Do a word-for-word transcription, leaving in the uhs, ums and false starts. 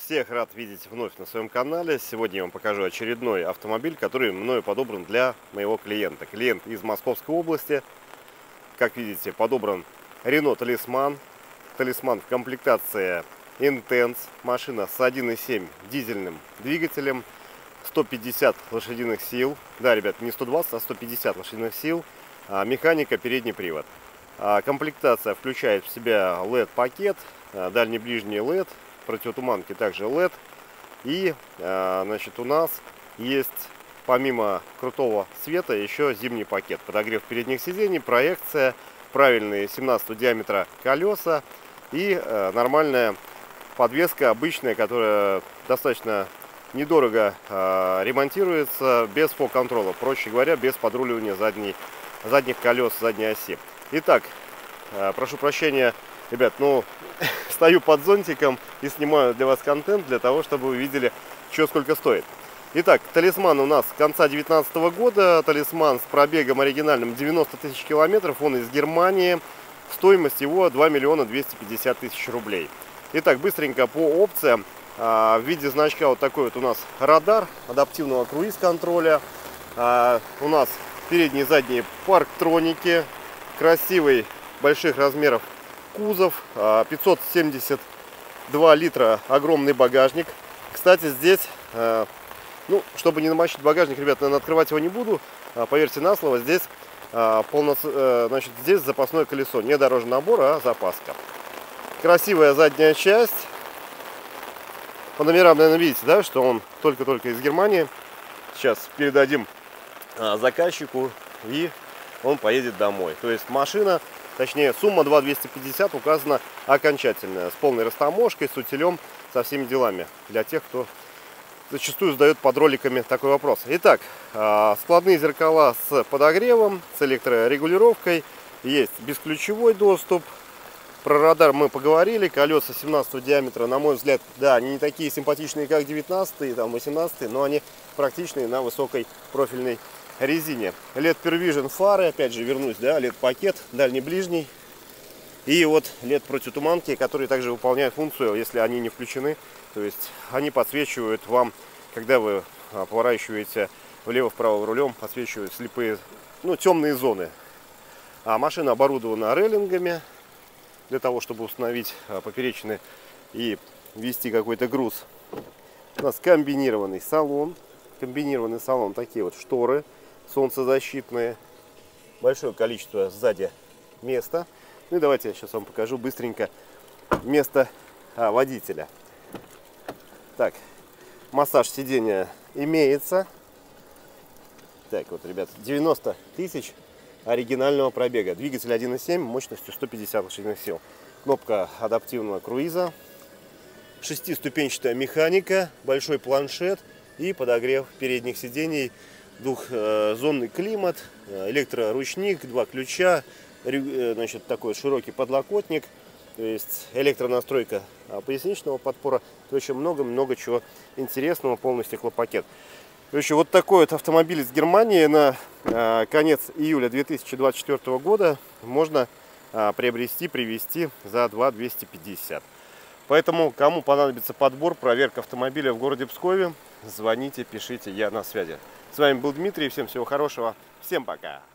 Всех рад видеть вновь на своем канале. Сегодня я вам покажу очередной автомобиль, который мною подобран для моего клиента. Клиент из Московской области. Как видите, подобран Renault Talisman. Talisman в комплектации Intense. Машина с один и семь дизельным двигателем. сто пятьдесят лошадиных сил. Да, ребят, не сто двадцать, а сто пятьдесят лошадиных сил. Механика, передний привод. Комплектация включает в себя эл и ди-пакет, дальний-ближний эл и ди, противотуманки также эл и ди. И значит, у нас есть помимо крутого света еще зимний пакет. Подогрев передних сидений, проекция, правильные семнадцатого диаметра колеса и нормальная подвеска обычная, которая достаточно недорого ремонтируется, без фог-контрола, проще говоря, без подруливания задней, задних колес, задней оси. Итак, прошу прощения, ребят, ну, стою под зонтиком и снимаю для вас контент, для того, чтобы вы видели, что сколько стоит. Итак, Талисман у нас конца две тысячи девятнадцатого года, Талисман с пробегом оригинальным девяносто тысяч километров, он из Германии, стоимость его два миллиона двести пятьдесят тысяч рублей. Итак, быстренько по опциям. В виде значка вот такой вот у нас радар адаптивного круиз-контроля, у нас передние и задние парктроники, красивый больших размеров кузов, пятьсот семьдесят два литра огромный багажник. Кстати, здесь, ну, чтобы не намочить багажник, ребят, наверное, открывать его не буду, поверьте на слово, здесь, полно, значит, здесь запасное колесо, не дорожный набор, а запаска. Красивая задняя часть. По номерам, наверное, видите, да, что он только-только из Германии. Сейчас передадим заказчику, и он поедет домой. То есть машина, точнее сумма два миллиона двести пятьдесят указана окончательная, с полной растаможкой, с утилем, со всеми делами. Для тех, кто зачастую задает под роликами такой вопрос. Итак, складные зеркала с подогревом, с электрорегулировкой. Есть бесключевой доступ. Про радар мы поговорили. Колеса семнадцатого диаметра, на мой взгляд, да, они не такие симпатичные, как девятнадцатый, там восемнадцатый, но они практичные на высокой профильной резине. эл и ди Pervision фары, опять же вернусь, да, эл и ди-пакет, дальний-ближний. И вот эл и ди противотуманки, которые также выполняют функцию, если они не включены. То есть они подсвечивают вам, когда вы поворачиваете влево-вправо рулем, подсвечивают слепые, ну, темные зоны. А машина оборудована рейлингами, для того, чтобы установить поперечины и вести какой-то груз. У нас комбинированный салон. Комбинированный салон, такие вот шторы солнцезащитные. Большое количество сзади места. Ну и давайте я сейчас вам покажу быстренько место а, водителя. Так, массаж сидения имеется. Так, вот, ребят, девяносто тысяч оригинального пробега. Двигатель один и семь мощностью сто пятьдесят лошадиных сил. Кнопка адаптивного круиза. Шестиступенчатая механика. Большой планшет и подогрев передних сидений. Двухзонный климат. Электроручник. Два ключа. Значит, такой широкий подлокотник. То есть электронастройка поясничного подпора. В общем, много-много чего интересного. Полный стеклопакет. Еще вот такой вот автомобиль из Германии на э, конец июля две тысячи двадцать четвёртого года можно э, приобрести, привезти за два миллиона двести пятьдесят. Поэтому, кому понадобится подбор, проверка автомобиля в городе Пскове, звоните, пишите, я на связи. С вами был Дмитрий, всем всего хорошего, всем пока!